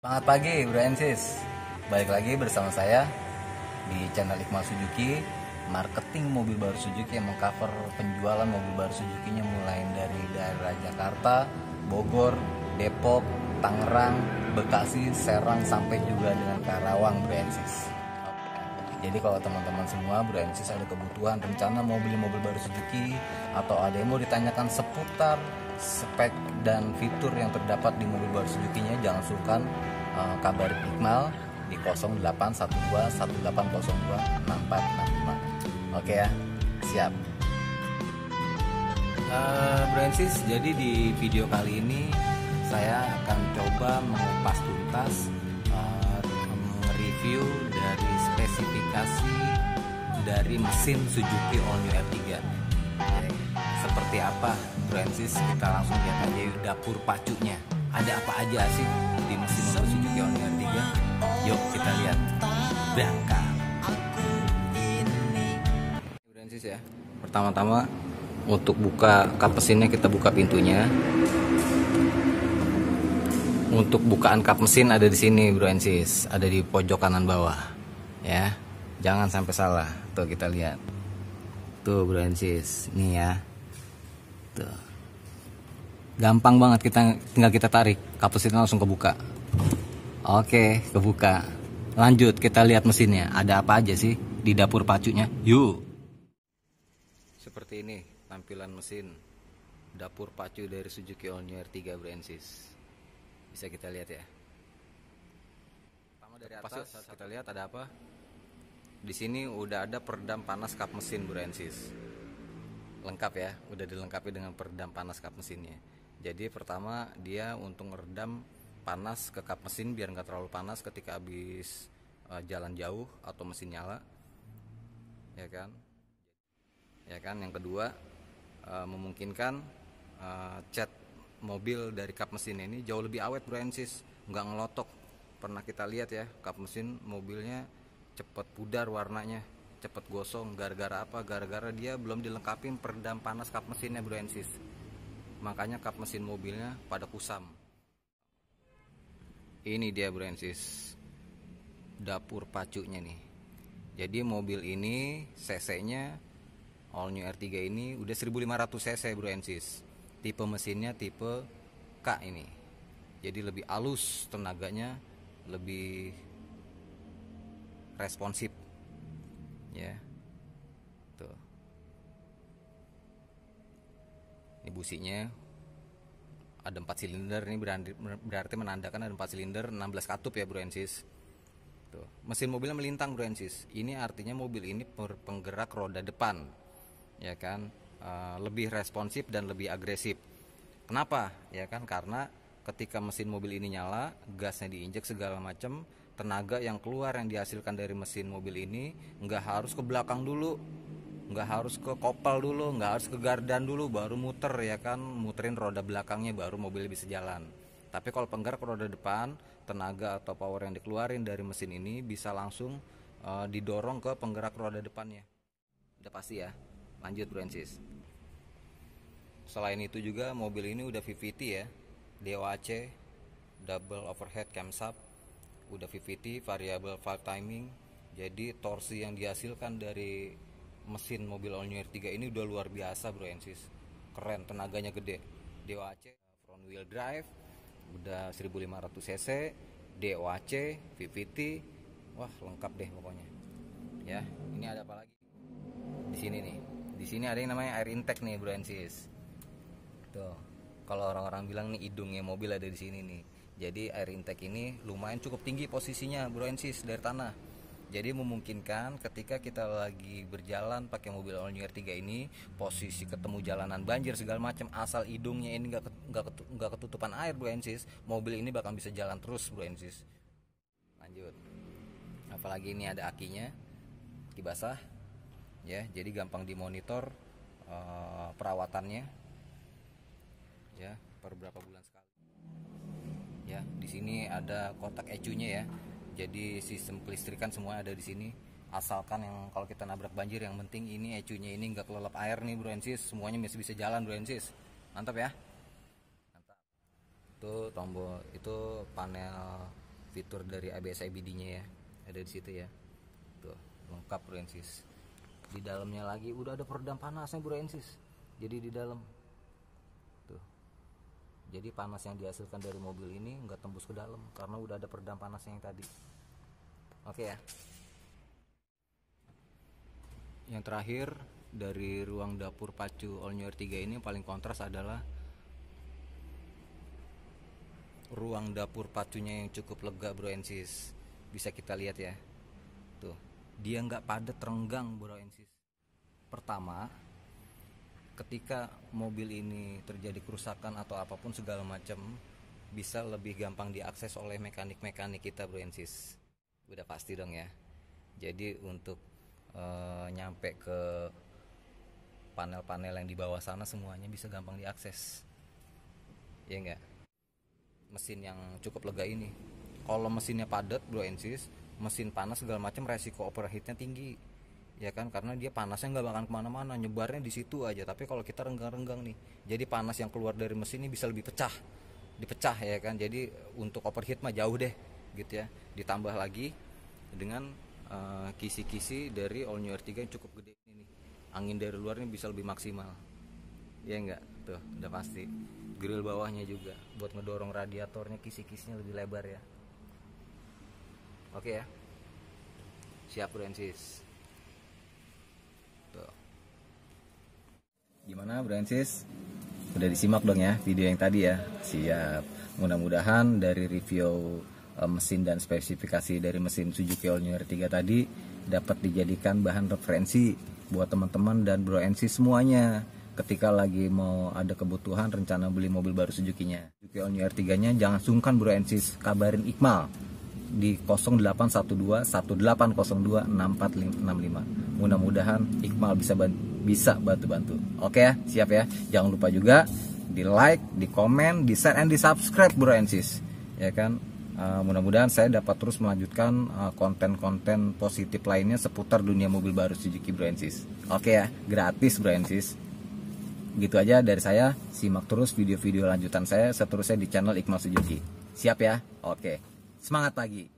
Selamat pagi Bro and Sis. Balik lagi bersama saya di channel Iqmal Suzuki, marketing mobil baru Suzuki yang mengcover penjualan mobil baru Suzuki-nya mulai dari daerah Jakarta, Bogor, Depok, Tangerang, Bekasi, Serang sampai juga dengan Karawang Bro and Sis. Jadi kalau teman-teman semua Bro and Sis ada kebutuhan rencana mau beli mobil baru Suzuki atau ada yang mau ditanyakan seputar spek dan fitur yang terdapat di mobil baru Suzuki-nya, jangan sungkan kabar Iqmal di 081218026465. Oke ya, siap. Bro and Sis, jadi di video kali ini saya akan coba mengupas tuntas review dari spesifikasi dari mesin Suzuki All New R3. Seperti apa Bro and Sis, kita langsung lihat aja yuk dapur pacunya. Ada apa aja sih di mesin mobil Suzuki All New R3? Yuk kita lihat. Berangkat. Bro and Sis ya. Pertama-tama untuk buka kap mesinnya kita buka pintunya. Untuk bukaan kap mesin ada di sini Bro and Sis, ada di pojok kanan bawah. Ya. Jangan sampai salah. Tuh kita lihat. Tuh Bro and Sis, nih ya. Tuh. Gampang banget, tinggal kita tarik, kap mesinnya langsung kebuka. Oke, kebuka. Lanjut kita lihat mesinnya, ada apa aja sih di dapur pacunya? Yuk. Seperti ini tampilan mesin dapur pacu dari Suzuki All New R3 Bro and Sis. Bisa kita lihat ya. Pertama dari atas kita lihat ada apa? Di sini udah ada peredam panas kap mesin Bro and Sis. Lengkap ya, udah dilengkapi dengan peredam panas kap mesinnya. Jadi pertama dia untuk meredam panas ke kap mesin biar nggak terlalu panas ketika habis jalan jauh atau mesin nyala, ya kan? Ya kan. Yang kedua memungkinkan cat mobil dari kap mesin ini jauh lebih awet Bro and Sis, nggak ngelotok. Pernah kita lihat ya kap mesin mobilnya cepet pudar warnanya, cepet gosong. Gara-gara apa? Gara-gara dia belum dilengkapin peredam panas kap mesinnya Bro and Sis. Makanya kap mesin mobilnya pada kusam. Ini dia Bro and Sis, dapur pacunya nih. Jadi mobil ini cc-nya All New R3 ini udah 1500 cc Bro and Sis. Tipe mesinnya tipe K ini. Jadi lebih halus tenaganya, lebih responsif. Ya. Tuh. Ini businya ada 4 silinder, ini berarti menandakan ada 4 silinder 16 katup ya Bro and Sis. Tuh. Mesin mobilnya melintang Bro and Sis. Ini artinya mobil ini penggerak roda depan, ya kan, lebih responsif dan lebih agresif. Kenapa? Ya kan, karena ketika mesin mobil ini nyala, gasnya diinjek segala macam, tenaga yang keluar yang dihasilkan dari mesin mobil ini nggak harus ke belakang dulu, nggak harus ke kopel dulu, nggak harus ke gardan dulu baru muter, ya kan, muterin roda belakangnya baru mobil bisa jalan. Tapi kalau penggerak roda depan, tenaga atau power yang dikeluarin dari mesin ini bisa langsung didorong ke penggerak roda depannya. Udah pasti ya. Lanjut Bro and Sis. Selain itu juga mobil ini udah VVT ya, DOAC, double overhead camshaft, udah VVT, variable valve timing. Jadi torsi yang dihasilkan dari mesin mobil All New R3 ini udah luar biasa Bro and Sis. Keren, tenaganya gede. DOAC front wheel drive udah 1500 cc, DOAC, VVT. Wah, lengkap deh pokoknya. Ya, ini ada apa lagi? Di sini nih. Di sini ada yang namanya air intake nih Bro and Sis. Tuh. Kalau orang-orang bilang nih hidungnya mobil ada di sini nih. Jadi air intake ini lumayan cukup tinggi posisinya Bro and Sis dari tanah. Jadi memungkinkan ketika kita lagi berjalan pakai mobil All New R3 ini, posisi ketemu jalanan banjir segala macam, asal hidungnya ini nggak ketutupan air Bro and Sis, mobil ini bakal bisa jalan terus Bro and Sis. Lanjut. Apalagi ini ada akinya, aki basah. Ya, jadi gampang dimonitor perawatannya. Ya, per berapa bulan sekali. Ya, di sini ada kotak ECU-nya ya. Jadi sistem kelistrikan semua ada di sini. Asalkan yang kalau kita nabrak banjir, yang penting ini ECU-nya ini nggak kelelep air nih Bro and Sis. Semuanya masih bisa jalan Bro and Sis. Mantap ya. Mantap. Itu tombol, itu panel fitur dari ABS IBD-nya ya, ada di situ ya. Tuh, lengkap Bro Ensis. Di dalamnya lagi udah ada peredam panasnya Bro Ensis. Jadi di dalam tuh. Jadi panas yang dihasilkan dari mobil ini nggak tembus ke dalam karena udah ada peredam panasnya yang tadi. Oke ya. Yang terakhir dari ruang dapur pacu All New R3 ini paling kontras adalah ruang dapur pacunya yang cukup lega Bro Ensis. Bisa kita lihat ya. Tuh, dia nggak padat renggang Bro Ensis. Pertama, ketika mobil ini terjadi kerusakan atau apapun segala macam, bisa lebih gampang diakses oleh mekanik-mekanik kita Bro Ensis. Udah pasti dong ya. Jadi untuk nyampe ke panel-panel yang di bawah sana semuanya bisa gampang diakses. Ya enggak? Mesin yang cukup lega ini. Kalau mesinnya padat Bro Ensis, mesin panas segala macam, resiko overheatnya tinggi. Ya kan, karena dia panasnya nggak bakal kemana-mana, nyebarnya di situ aja. Tapi kalau kita renggang-renggang nih, jadi panas yang keluar dari mesin ini bisa lebih dipecah ya kan. Jadi untuk overheat mah jauh deh gitu ya. Ditambah lagi dengan kisi-kisi dari All New R3 yang cukup gede ini, angin dari luarnya bisa lebih maksimal. Ya enggak, tuh udah pasti. Grill bawahnya juga buat ngedorong radiatornya, kisi-kisinya lebih lebar ya. Oke ya, siap Bro Ensis. Tuh. Gimana Bro Ensis? Udah disimak dong ya video yang tadi ya. Siap. Mudah-mudahan dari review mesin dan spesifikasi dari mesin Suzuki All New R3 tadi dapat dijadikan bahan referensi buat teman-teman dan Bro Ensis semuanya ketika lagi mau ada kebutuhan rencana beli mobil baru Suzuki-nya. Suzuki All New R3-nya jangan sungkan Bro Ensis, kabarin Iqmal di 0812-1802-6465. Mudah-mudahan Iqmal bisa bantu-bantu. Oke ya, siap ya. Jangan lupa juga di like, di komen, di share, and di subscribe Bro Ensis. Ya kan? Mudah-mudahan saya dapat terus melanjutkan konten-konten positif lainnya seputar dunia mobil baru Suzuki Bro Ensis. Oke ya, gratis Bro Ensis. Gitu aja dari saya, simak terus video-video lanjutan saya seterusnya di channel Iqmal Suzuki. Siap ya? Oke, semangat pagi.